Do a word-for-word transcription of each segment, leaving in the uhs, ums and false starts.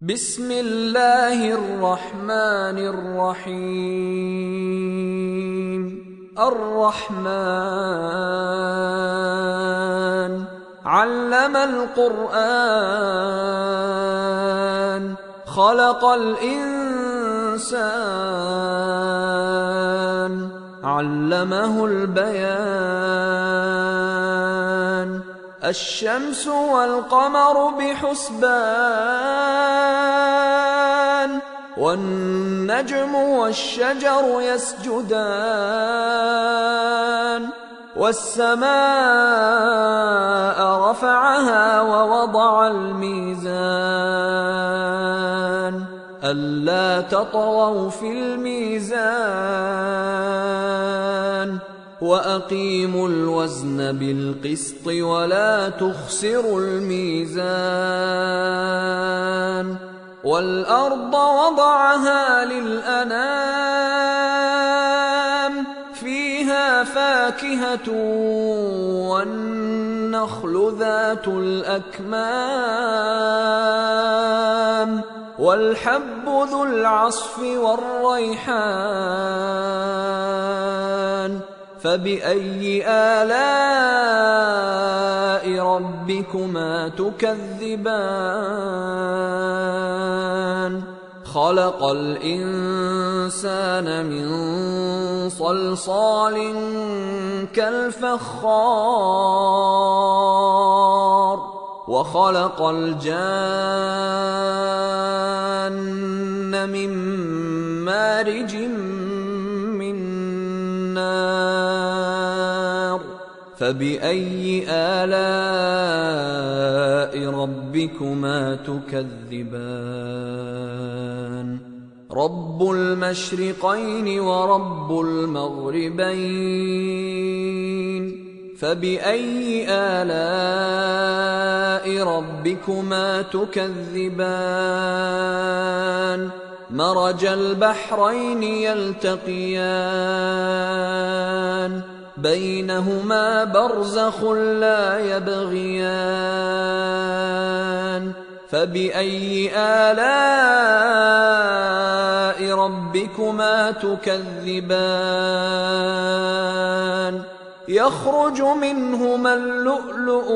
بسم الله الرحمن الرحيم. الرحمن علم القرآن خلق الإنسان علمه البيان. الشمس والقمر بحسبان والنجم والشجر يسجدان. والسماء رفعها ووضع الميزان ألا تطغوا في الميزان وأقيموا الوزن بالقسط ولا تخسروا الميزان. والأرض وضعها للأنام فيها فاكهة والنخل ذات الأكمام والحب ذو العصف والريحان. فبأي آلاء ربكما تكذبان؟ خلق الإنسان من صلصال كالفخار وخلق الجان من مارج من نار. فبأي آلاء ربكما تكذبان؟ رب المشرقين ورب المغربين. فبأي آلاء ربكما تكذبان؟ مرج البحرين يلتقيان بينهما برزخ لا يبغيان. فبأي آلاء ربكما تكذبان؟ يخرج منهما اللؤلؤ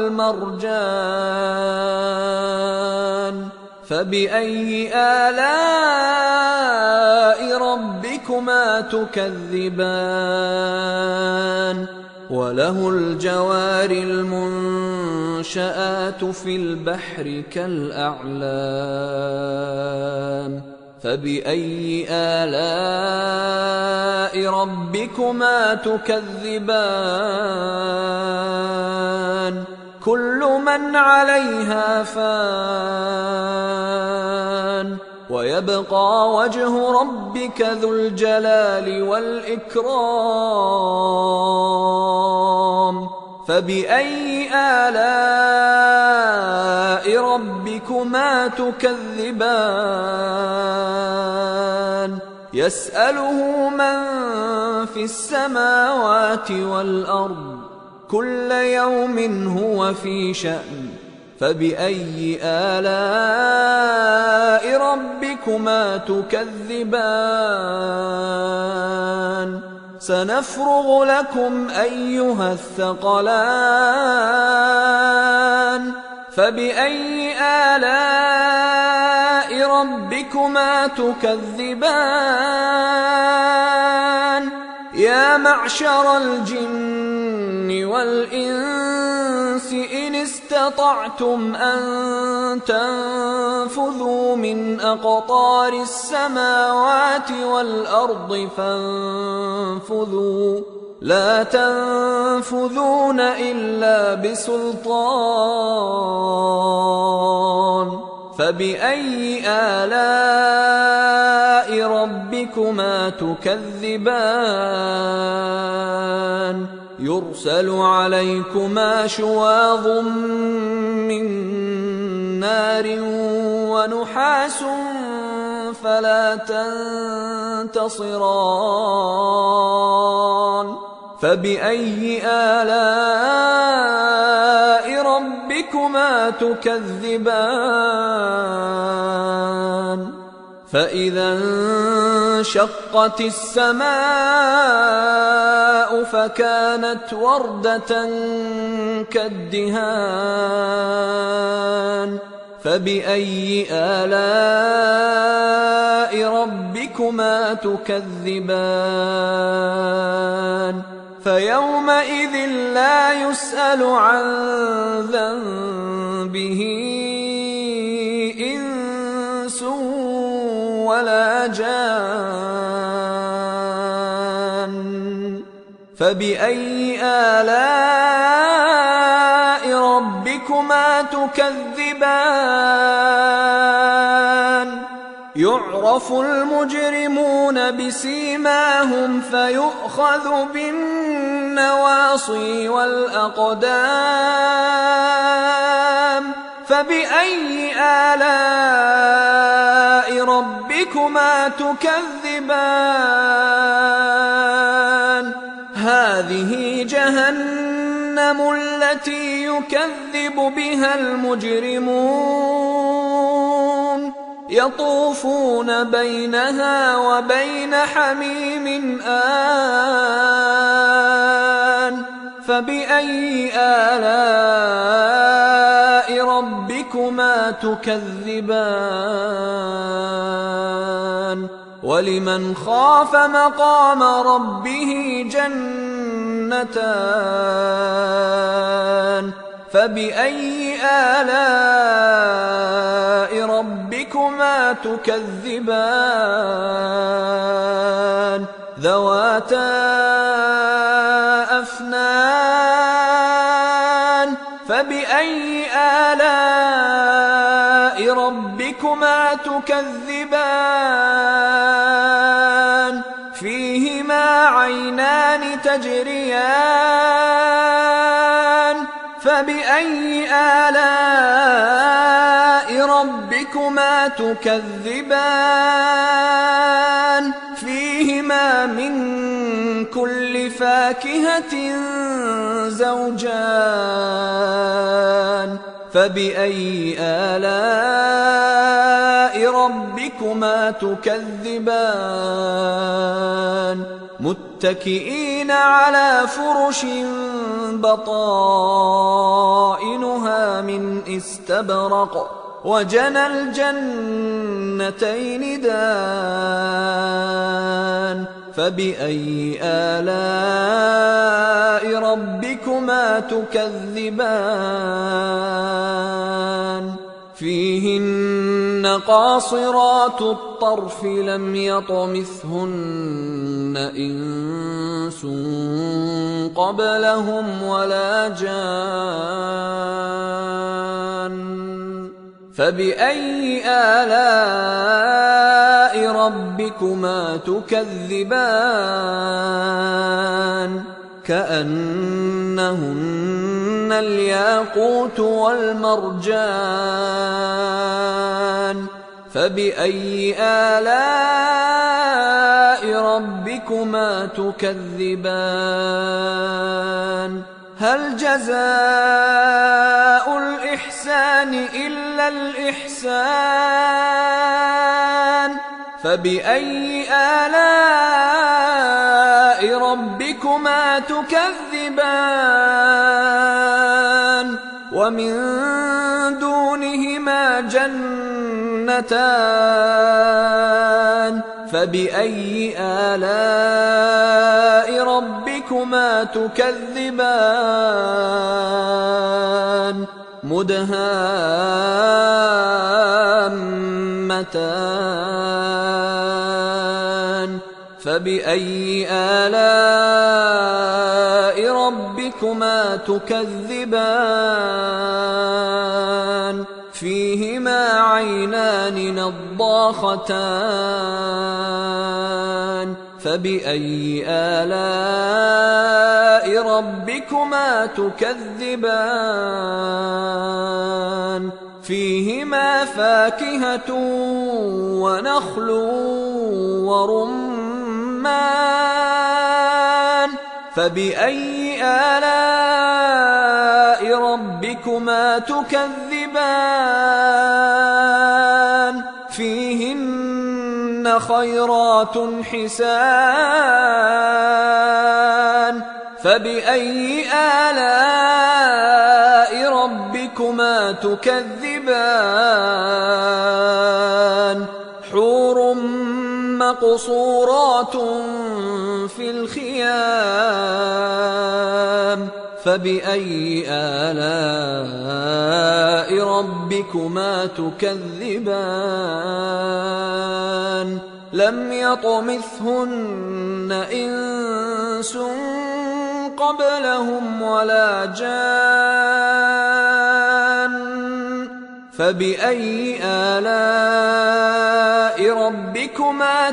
والمرجان. فبأي آلاء ربكما تكذبان؟ وله الجوار المنشآت في البحر كالأعلام. فبأي آلاء ربكما تكذبان؟ كل من عليها فان ويبقى وجه ربك ذو الجلال والإكرام. فبأي آلاء ربكما تكذبان؟ يسأله من في السماوات والأرض كل يوم هو في شأن. فبأي آلاء ربكما تكذبان؟ سنفرغ لكم أيها الثقلان. فبأي آلاء ربكما تكذبان؟ يا معشر الجن والإنس إن استطعتم أن تنفذوا من أقطار السماوات والأرض فانفذوا لا تنفذون إلا بسلطان. فبأي آلاء ربكما تكذبان؟ يرسل عليكما شواظ من نار ونحاس فلا تنتصران. فبأي آلاء ربكما ربكما تكذبان فإذا انشقت السماء فكانت وردة كالدهان فبأي آلاء ربكما تكذبان فيومئذ لا يسأل عن ذنبه إنس ولا جان فبأي آلاء ربكما تكذبان يعرف المجرمون بسيماهم فيؤخذ بالنواصي والأقدام فبأي آلاء ربكما تكذبان هذه جهنم التي يكذب بها المجرمون يطوفون بينها وبين حميم آن فبأي آلاء ربكما تكذبان ولمن خاف مقام ربه جنتان فبأي آلاء ربكما تكذبان ذواتا أفنان فبأي آلاء ربكما تكذبان فيهما عينان تجريان فبأي آلاء ربكما تكذبان فيهما من كل فاكهة زوجان فبأي آلاء ربكما تكذبان متكئين على فرش بطائنها من استبرق وجنى الجنتين دان فبأي آلاء ربكما تكذبان فيهن قاصرات الطرف لم يطمثهن إنس قبلهم ولا جان فبأي آلاء ربكما تكذبان كأنهن الياقوت والمرجان فبأي آلاء ربكما تكذبان هل جزاء الإحسان إلا الإحسان فبأي آلاء ربكما تكذبان ومن دونهما جنتان فبأي آلاء ربكما تكذبان مدهامتان فبأي آلاء ربكما تكذبان فيهما عينان نضاختان فبأي آلاء ربكما تكذبان فيهما فاكهة ونخل ورمان فبأي آلاء ربكما تكذبان فيهن خيرات حسان فبأي آلاء ربكما تكذبان حور مقصورات في الخيام فبأي آلاء ربكما تكذبان لم يطمثهن إنس قبلهم ولا جان فبأي آلاء ربكما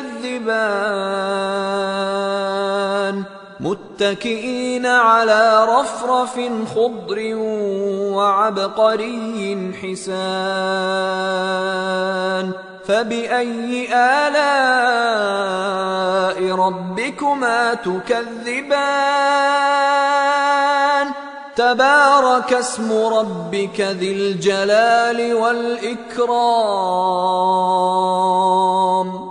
تكذبان متكئين على رفرف خضر وعبقري حسان فبأي آلاء ربكما تكذبان تبارك اسم ربك ذي الجلال والإكرام